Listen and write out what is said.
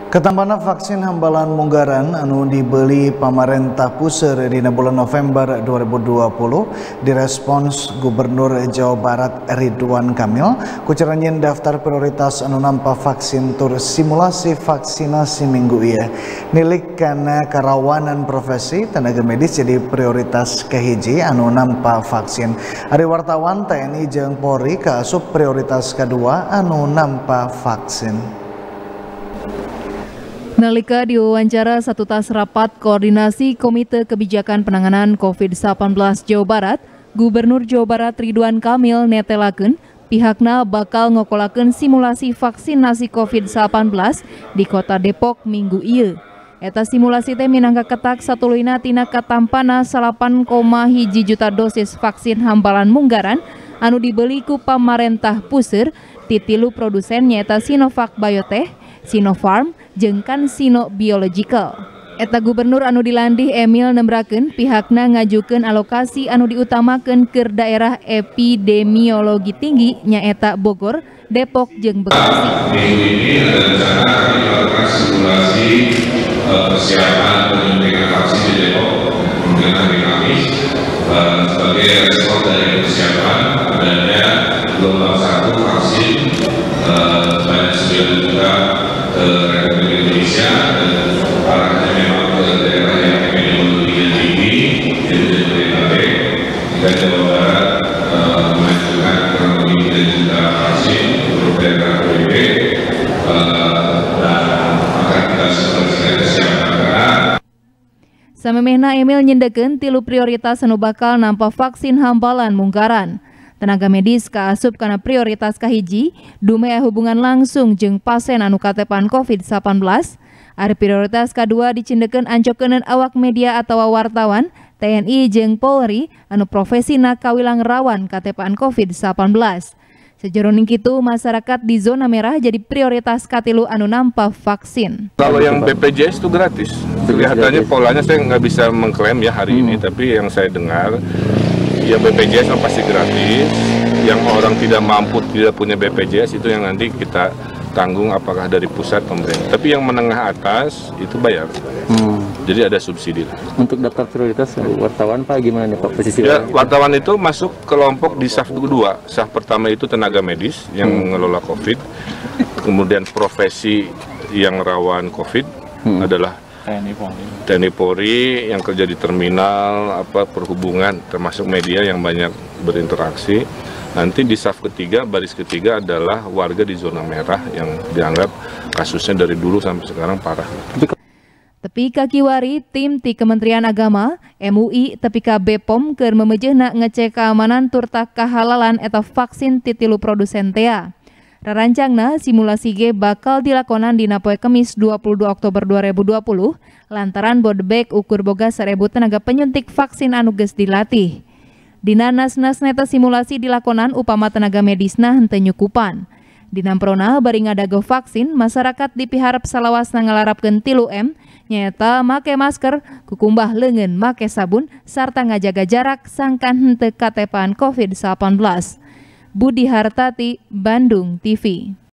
Ketampana vaksin hambalan munggaran anu dibeli pamarentah puseur dina bulan November 2020 direspons Gubernur Jawa Barat Ridwan Kamil kuceranyeun daftar prioritas anu nampa vaksin tur simulasi vaksinasi minggu ieu. Nilik kana karawanan profesi tenaga medis jadi prioritas kahiji anu nampa vaksin. Ari wartawan TNI jeung Polri kaasup prioritas kedua anu nampa vaksin. Nalika diwawancara satu tas rapat koordinasi Komite Kebijakan Penanganan COVID-19 Jawa Barat, Gubernur Jawa Barat Ridwan Kamil netelakeun pihakna bakal ngokolakeun simulasi vaksinasi COVID-19 di Kota Depok minggu ieu. Eta simulasi teh minangka ketak satuluyna tina katampana 8,1 juta dosis vaksin hambalan munggaran anu dibeli ku pamarentah puseur ti tilu produsen nyaeta Sinovac Biotech, Sinopharm, jeung CanSino Biological. Eta gubernur anu dilandih Emil nembrakeun pihakna ngajukeun alokasi anu diutamakeun keur daerah epidemiologi tinggi nyaeta Bogor, Depok, jeung Bekasi. Minggu ini ada rencana kami melakukan simulasi persiapan penyuntikan vaksin di Depok mungkin hari Kamis sebagai respon dari persiapan adanya gelombang 1 vaksin sebanyak 9 juta ke Republik Indonesia dan arahnya memang ke daerah yang epidemiologinya tinggi yaitu Jabodetabek dan Jawa Barat mengajukan kurang lebih 3 juta vaksin untuk daerah PB dan akan kita simulasikan kesiapan berat. Samemehna Emil nyendekeun tilu prioritas anu bakal nampa vaksin hambalan munggaran. Tenaga medis kaasup kana prioritas kahiji dumea hubungan langsung jeung pasien anu katepan COVID-19. Ari prioritas kadua dicindekeun ancokeun awak media atawa wartawan, TNI jeung Polri anu profesina kawilang rawan katepan COVID-19. Sajeroning kitu masyarakat di zona merah jadi prioritas katilu anu nampa vaksin. Kalau yang BPJS itu gratis. Kelihatannya polanya saya nggak bisa mengklaim ya hari ini, tapi yang saya dengar ya BPJS pasti gratis. Yang orang tidak mampu tidak punya BPJS itu yang nanti kita tanggung apakah dari pusat pemerintah. Tapi yang menengah atas itu bayar. Jadi ada subsidi lah. Untuk daftar prioritas wartawan Pak gimana nih Pak posisi? Ya, wartawan itu masuk kelompok di SAF 2. SAF pertama itu tenaga medis yang mengelola COVID. Kemudian profesi yang rawan COVID adalah TNI Polri yang kerja di terminal, perhubungan, termasuk media yang banyak berinteraksi. Nanti di SAF ketiga, baris ketiga adalah warga di zona merah yang dianggap kasusnya dari dulu sampai sekarang parah. Tepi kakiwari tim ti Kementerian Agama, MUI tepi ka BPOM keur memejehna ngecek keamanan turta kahalalan eta vaksin ti tilu produsen tea. Rarancangna simulasi ge bakal dilakonan dina poe Kemis 22 Oktober 2020 lantaran Bodebek ukur boga 1000 tenaga penyuntik vaksin anu geus dilatih. Dina nas-nas neta simulasi dilakonan upama tenaga medisna henteu nyukupan. Dinamprona bari ngadago vaksin, masyarakat dipiharep salawasna ngalarapkeun 3M, nyaeta make masker, kukumbah leungeun make sabun, sarta ngajaga jarak sangkan henteu katepan COVID-19. Budi Hartati, Bandung TV.